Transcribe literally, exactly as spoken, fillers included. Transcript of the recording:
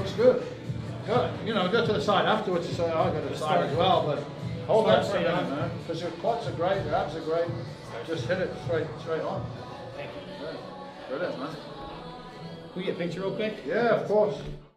looks good. Go, you know, go to the side afterwards and say, oh, I got to the side as well, but hold that seat on, man, because your quads are great, your abs are great. Just hit it straight, straight on. Thank you. Yeah. Brilliant, man. Can we get a picture real quick? Yeah, of course.